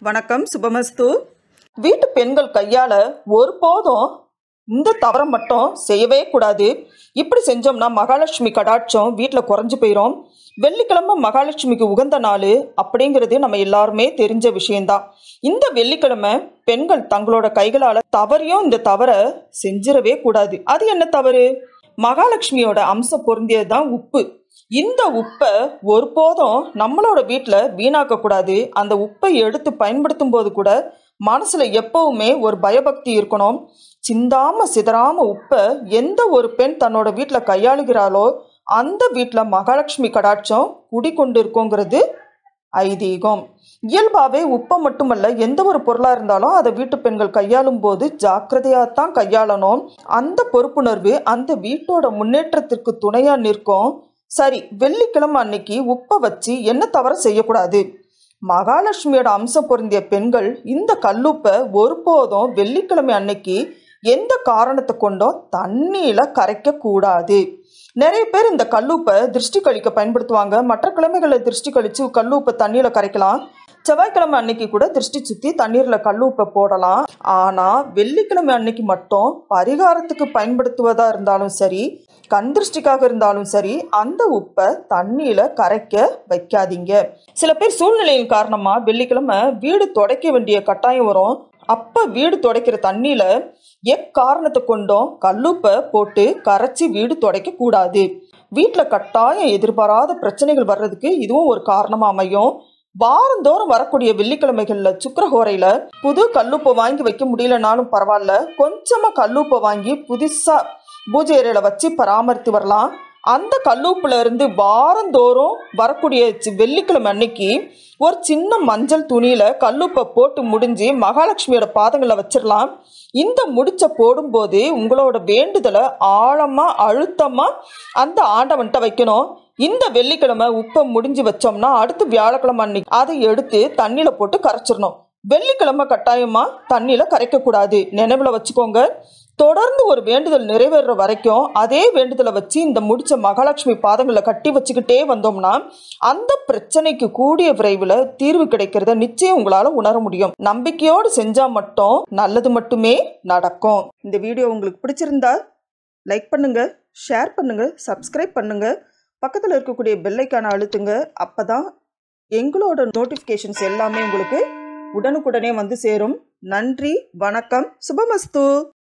வணக்கம் சுபமஸ்து. வீட்டு பெண்கள் கையால் ஒருபோதும் இந்த தவறை மட்டும் செய்யவே கூடாது. இப்படி செஞ்சோம்னா மகாலட்சுமி கடாட்சம் வீட்டில் குறைஞ்சி போயிடும். வெள்ளிக்கிழமை மகாலட்சுமிக்கு உகந்த நாள் அப்படிங்கிறது நம்ம எல்லாருமே தெரிஞ்ச விஷயந்தான். இந்த வெள்ளிக்கிழமை பெண்கள் தங்களோட கைகளால் தவறையும் இந்த தவறை செஞ்சிடவே கூடாது. அது என்ன தவறு? மகாலட்சுமியோட அம்சம் பொருந்தியது தான் உப்பு. இந்த உப்பை ஒருபோதும் நம்மளோட வீட்டில் வீணாக்க கூடாது. அந்த உப்பை எடுத்து பயன்படுத்தும் போது கூட மனசுல எப்பவுமே ஒரு பயபக்தி இருக்கணும். சிந்தாம சிதறாம உப்பை எந்த ஒரு பெண் தன்னோட வீட்டில் கையாளுகிறாளோ அந்த வீட்டில் மகாலட்சுமி கடாட்சம் குடிக்கொண்டு இருக்கோங்கிறது ஐதீகம். இயல்பாகவே உப்பை மட்டுமல்ல, எந்த ஒரு பொருளாக இருந்தாலும் அதை வீட்டு பெண்கள் கையாளும் போது ஜாக்கிரதையாகத்தான் கையாளணும். அந்த பொறுப்புணர்வு அந்த வீட்டோட முன்னேற்றத்திற்கு துணையா நிற்கும். சரி, வெள்ளிக்கிழமை அன்னைக்கு உப்பை வச்சு என்ன தவற செய்யக்கூடாது? மகாலட்சுமியோட அம்சம் பொருந்திய பெண்கள் இந்த கல்லுப்பை ஒருபோதும் வெள்ளிக்கிழமை அன்னைக்கு எந்த காரணத்தை கொண்டும் தண்ணியில கரைக்க கூடாது. நிறைய பேர் இந்த கல்லுப்பை திருஷ்டி கழிக்க பயன்படுத்துவாங்க. மற்ற கிழமைகளில் திருஷ்டி கழிச்சு கல்லுப்பை தண்ணியில கரைக்கலாம். செவ்வாய்க்கிழமை அன்னைக்கு கூட திருஷ்டி சுத்தி தண்ணீர்ல கல்லுப்பை போடலாம். ஆனா வெள்ளிக்கிழமை அன்னைக்கு மட்டும் பரிகாரத்துக்கு பயன்படுத்துவதா இருந்தாலும் சரி, கண் திருஷ்டிக்காக இருந்தாலும் சரி, அந்த உப்பை தண்ணியில கரைக்க வைக்காதீங்க. சில பேர் சூழ்நிலையின் காரணமா வெள்ளிக்கிழமை வீடு துடைக்க வேண்டிய கட்டாயம் வரும். அப்ப வீடு துடைக்கிற தண்ணியில எக்காரணத்தை கொண்டும் கல்லுப்பை போட்டு கரைச்சி வீடு துடைக்க கூடாது. வீட்டுல கட்டாயம் எதிர்பாராத பிரச்சனைகள் வர்றதுக்கு இதுவும் ஒரு காரணமா அமையும். வாரந்தோறும் வரக்கூடிய வெள்ளிக்கிழமைகள்ல சுக்கிரஹோரையில புது கல்லுப்பை வாங்கி வைக்க முடியலனாலும் பரவாயில்ல, கொஞ்சமா கல்லுப்பை வாங்கி புதுசா பூஜை அறையில வச்சு பராமரித்து வரலாம். அந்த கல்லுப்புல இருந்து வாரந்தோறும் வரக்கூடிய வெள்ளிக்கிழமை அன்னைக்கு ஒரு சின்ன மஞ்சள் துணியில கல்லுப்பை போட்டு முடிஞ்சு மகாலட்சுமியோட பாதங்களை வச்சிடலாம். இந்த முடிச்ச போடும்போது உங்களோட வேண்டுதலை ஆழமா அழுத்தமா அந்த ஆண்டவன்கிட்ட வைக்கணும். இந்த வெள்ளிக்கிழமை உப்பை முடிஞ்சு வச்சோம்னா அடுத்து வியாழக்கிழமை அன்னைக்கு அதை எடுத்து தண்ணியில போட்டு கரைச்சிடணும். வெள்ளிக்கிழமை கட்டாயமா தண்ணியில கரைக்க கூடாது. நினைவுல வச்சுக்கோங்க. தொடர்ந்து ஒரு வேண்டுதல் நிறைவேற வரைக்கும் அதே வேண்டுதலை வச்சு இந்த முடிச்ச மகாலட்சுமி பாதங்களை கட்டி வச்சுக்கிட்டே வந்தோம்னா அந்த பிரச்சனைக்கு கூடிய விரைவில் தீர்வு கிடைக்கிறத நிச்சயம் உங்களால உணர முடியும். நம்பிக்கையோடு செஞ்சா மட்டும் நல்லது மட்டுமே நடக்கும். இந்த வீடியோ உங்களுக்கு பிடிச்சிருந்தா லைக் பண்ணுங்க, ஷேர் பண்ணுங்க, சப்ஸ்கிரைப் பண்ணுங்க, பக்கத்தில் இருக்கக்கூடிய பெல் ஐக்கானை அழுத்துங்க. அப்பதான் எங்களோட நோட்டிஃபிகேஷன்ஸ் எல்லாமே உங்களுக்கு உடனுக்குடனே வந்து சேரும். நன்றி, வணக்கம், சுபமஸ்து.